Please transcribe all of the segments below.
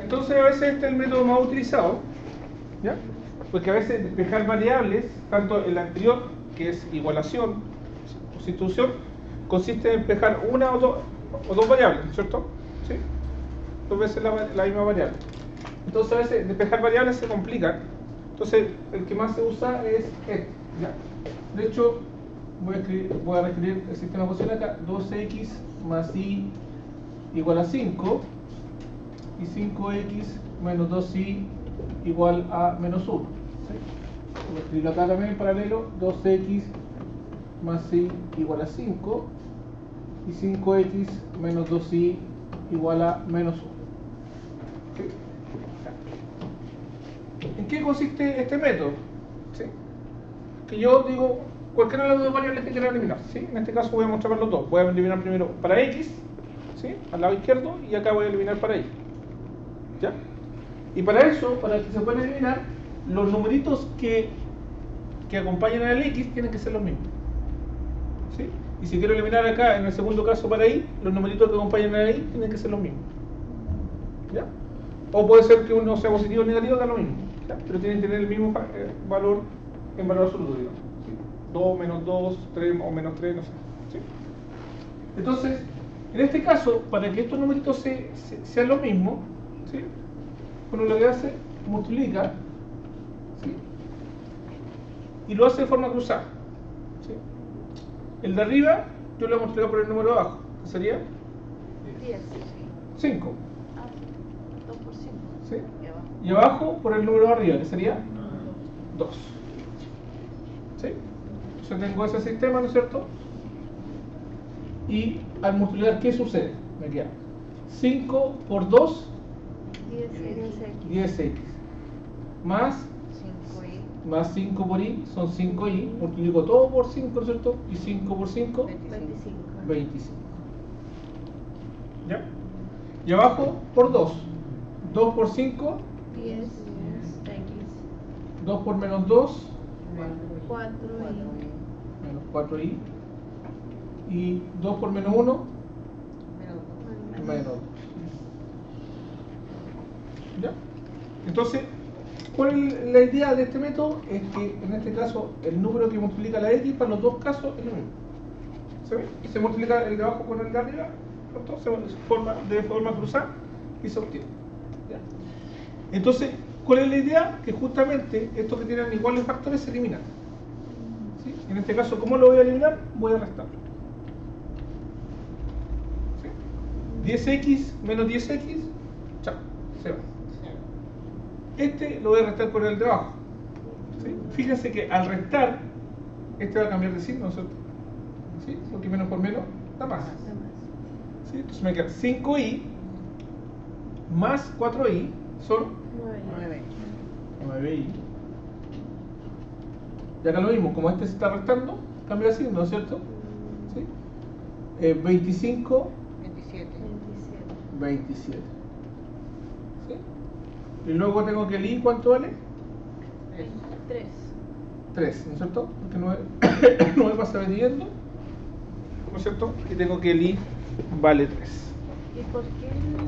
Entonces a veces este es el método más utilizado, ¿ya? Porque a veces despejar variables, tanto el anterior, que es igualación o sustitución, consiste en despejar una o dos variables, ¿cierto? ¿Sí? Dos veces la misma variable. Entonces a veces despejar variables se complica. Entonces el que más se usa es este, ¿ya? De hecho, voy a reescribir el sistema de posición acá. 2x más y igual a 5 y 5x menos 2y igual a menos 1. ¿Sí? Voy a escribirlo acá también en paralelo. 2x más y igual a 5 y 5x menos 2y igual a menos 1. ¿Sí? ¿En qué consiste este método? ¿Sí? Que yo digo cualquiera de las dos variables que quiera eliminar, ¿sí? En este caso voy a mostrar los dos. Voy a eliminar primero para x, ¿sí? Al lado izquierdo, y acá voy a eliminar para y. ¿Ya? Y para eso, para que se puedan eliminar, los numeritos que acompañan al x tienen que ser los mismos, ¿sí? Y si quiero eliminar acá, en el segundo caso para y, los numeritos que acompañan al y tienen que ser los mismos. ¿Ya? O puede ser que uno sea positivo o negativo, da lo mismo, ¿ya? Pero tienen que tener el mismo valor en valor absoluto, digamos, ¿sí? 2, menos 2, 3 o menos 3, no sé, ¿sí? Entonces, en este caso, para que estos numeritos sean los mismos, ¿sí? Uno lo que hace, multiplica, ¿sí? Y lo hace de forma cruzada, ¿sí? El de arriba, yo lo voy a multiplicar por el número de abajo, que sería 10. 5. 2 por 5. ¿Sí? Y abajo por el número de arriba, que sería 2. ¿Sí? Entonces tengo ese sistema, ¿no es cierto? Y al multiplicar, ¿qué sucede? Me queda 5 por 2, 10x. Más 5y. Más 5 por y, son 5y. Multiplico todo por 5, ¿no es cierto? Y 5 por 5, 25. ¿Ya? Y abajo por 2. 2 por 5, 10. 2 por menos 2, 4y. menos 4y. Y 2 por menos 1, menos 2. ¿Ya? Entonces, ¿cuál es la idea de este método? Es que en este caso el número que multiplica la x para los dos casos es lo mismo. ¿Se ve? Y se multiplica el de abajo con el de arriba, entonces de forma cruzada y se obtiene. ¿Ya? Entonces, ¿cuál es la idea? Que justamente estos que tienen iguales factores se eliminan. ¿Sí? En este caso, ¿cómo lo voy a eliminar? Voy a restarlo. ¿Sí? 10x menos 10x, chao, se va. Este lo voy a restar con el de abajo. ¿Sí? Fíjense que al restar, este va a cambiar de signo, ¿no es cierto? ¿Sí? Porque menos por menos da más. ¿Sí? Entonces me queda 5y más 4y son 9y. Y acá lo mismo, como este se está restando, cambia de signo, ¿no es cierto? ¿Sí? 25, 27. ¿Sí? Y luego tengo que el i, ¿cuánto vale? 3. 3, ¿no es cierto? Porque 9 pasa dividiendo, ¿no es cierto? Y tengo que el i vale 3. ¿Y por qué?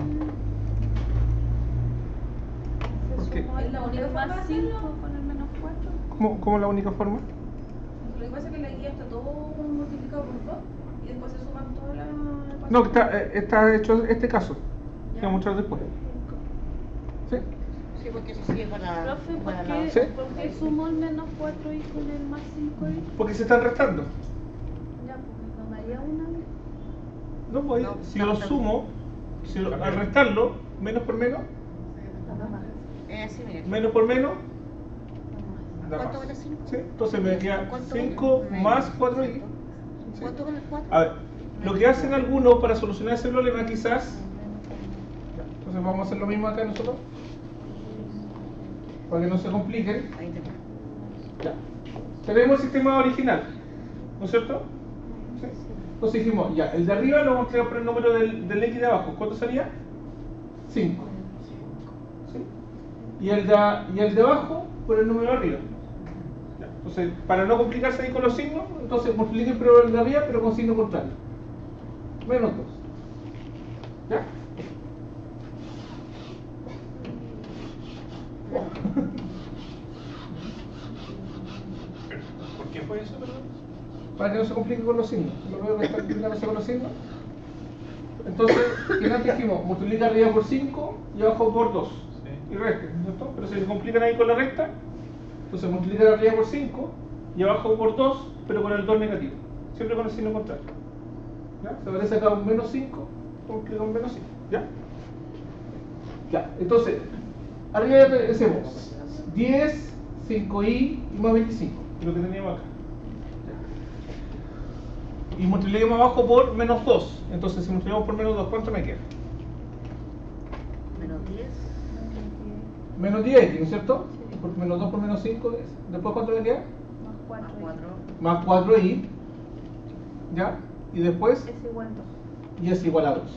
¿Por qué? ¿Es la única forma más 5 con el menos 4? ¿Cómo la única forma? Lo que pasa es que la guía está todo multiplicado por 2 y después se suman todas las. No, está hecho este caso. Ya. Voy a mostrar después. ¿Sí? Sí, porque eso sí es para. Profe, para ¿por la- qué, ¿Sí? ¿por qué sumo el menos 4y con el más 5y? Porque se están restando. Ya, pues no me haría una vez. No, pues, No, si no, lo no. sumo, al restarlo, menos por menos, Nada más. Sí, mire. menos por menos, da ¿Cuánto más. vale 5? ¿Sí? Entonces me queda ¿Cuánto 5 vale? más 4y. ¿Sí? ¿Cuánto vale 4? A ver, lo que hacen algunos para solucionar ese problema quizás, entonces vamos a hacer lo mismo acá nosotros, para que no se compliquen. Ahí te Ya. Tenemos el sistema original, ¿no es cierto? ¿Sí? Entonces dijimos, ya, el de arriba lo vamos a crear por el número del x de abajo. ¿Cuánto sería? 5. ¿Sí? Y el de abajo por el número de arriba. Ya. Entonces, para no complicarse ahí con los signos, entonces multipliquen primero el de arriba, pero con signo contrario. Menos 2. ¿Ya? ¿Por qué fue eso, perdón? Para que no se complique con los signos. Lo veo que está complicándose con los signos. Entonces, que antes dijimos, multiplica arriba por 5 y abajo por 2. Sí. Y resta, ¿cierto? Pero si se complican ahí con la recta, entonces multiplica arriba por 5 y abajo por 2, pero con el 2 negativo. Siempre con el signo contrario. ¿Ya? Se aparece acá un menos 5, multiplica un menos 5. ¿Ya? Ya, entonces, arriba ya hacemos 10, 5i y más 25, lo que teníamos acá. Y multipliquemos abajo por menos 2. Entonces, si multiplicamos por menos 2, ¿cuánto me queda? Menos 10. Menos 10, ¿no es cierto? Sí. Porque menos 2 por menos 5 es. Después, ¿cuánto me queda? Más 4. Más 4i. ¿Ya? Y después. Es igual 2. Y es igual a 2.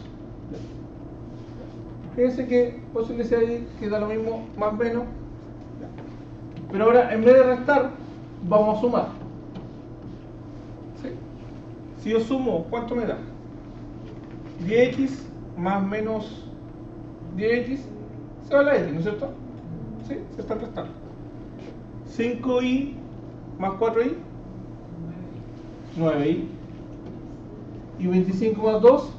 Fíjense que posibilidad ahí queda lo mismo, más o menos. Pero ahora, en vez de restar, vamos a sumar. ¿Sí? Si yo sumo, ¿cuánto me da? 10x más menos 10x, se va la x, ¿no es cierto? ¿Sí? Se están restando. 5i más 4i, 9i. Y 25 más 2,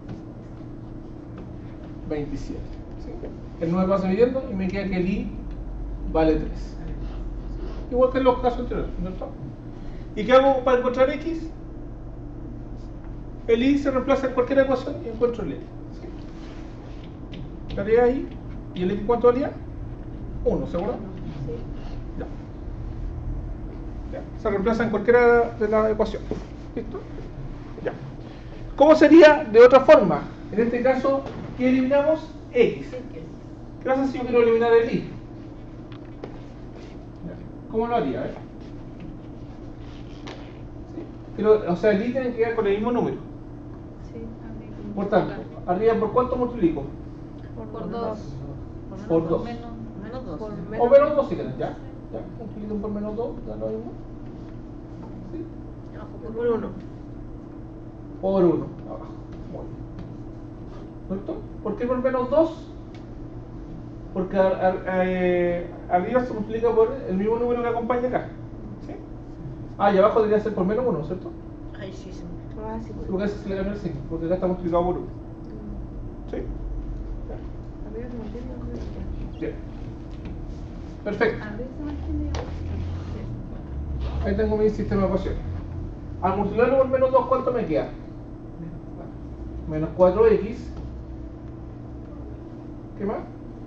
27. ¿Sí? El 9 pasa dividiendo y me queda que el i vale 3. Igual que en los casos anteriores, ¿no es cierto? ¿Y qué hago para encontrar x? El i se reemplaza en cualquier ecuación y encuentro el x. ¿Sí? La haría ahí. ¿Y el x cuánto valía? 1, ¿seguro? Sí. Ya. Se reemplaza en cualquiera de las ecuaciones. ¿Listo? Ya. ¿Cómo sería de otra forma? En este caso, ¿qué eliminamos? X. ¿Qué pasa si yo quiero eliminar el i? ¿Cómo lo haría? ¿Sí? Pero, o sea, el i tiene que quedar con el mismo número. Sí, arriba. Por tanto, arriba por cuánto multiplico? Por 2. Por 2. Menos 2. O menos 2 si quieren, ya. Ya, multiplico por menos 2, da lo mismo. ¿Sí? Por 1. Por 1, abajo. Muy bien. ¿Cierto? ¿Por qué por menos 2? Porque arriba se multiplica por el mismo número que acompaña acá. ¿Sí? Ah, y abajo debería ser por menos 1, ¿cierto? Ay, sí, sí. Ah, sí. Porque ese se le cambia el signo, porque acá está multiplicado por 1. ¿Sí? Arriba se mantiene y abajo se mantiene. Bien. Perfecto. Arriba se mantiene y abajo se mantiene. Ahí tengo mi sistema de ecuaciones. Al multiplicarlo por menos 2, ¿cuánto me queda? Menos 4x. ¿Qué más?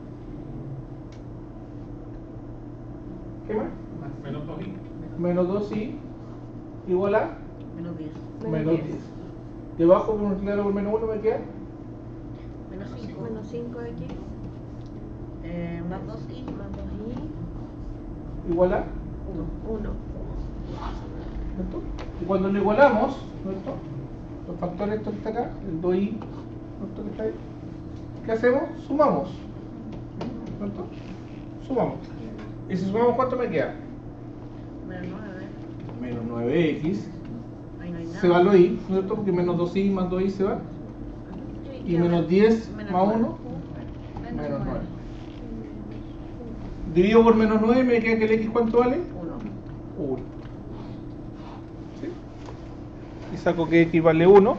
¿Qué más? Menos 2i. Menos 2i igual a Menos 10. menos 10. Y abajo, por multiplicarlo por menos 1, me queda Menos 5. Menos 5x Más 2i. más 2i igual a 1. ¿cierto? Y cuando lo igualamos, ¿cierto? Los factores estos que está acá, el 2i, ¿cierto? Que está ahí, ¿qué hacemos? Sumamos, ¿cierto? Sumamos. Y si sumamos, ¿cuánto me queda? Menos 9. Menos 9x, Ahí no hay nada. se va lo i, ¿cierto? Porque menos 2i más 2i se va. Y menos 10 Menos más 9. 1, menos 9. Divido por menos 9, me queda que el x, ¿cuánto vale? 1. 1. ¿Sí? Y saco que x vale 1.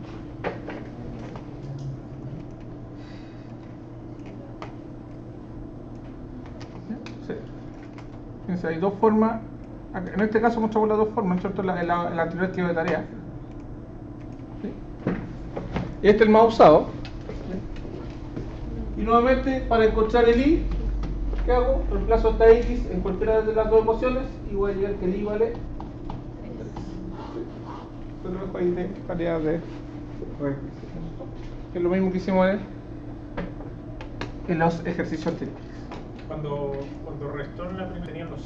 Sí. Fíjense, hay dos formas. En este caso mostramos las dos formas, ¿cierto? En la anterior esquema de tarea. ¿Sí? Y este es el más usado. ¿Sí? Y nuevamente, para encontrar el i, ¿qué hago? Reemplazo esta x en cualquiera de las dos ecuaciones y voy a llegar que el i vale 3. Yo lo dejo ahí de tarea de que es lo mismo que hicimos en los ejercicios anteriores. Cuando restó en la primera tenían los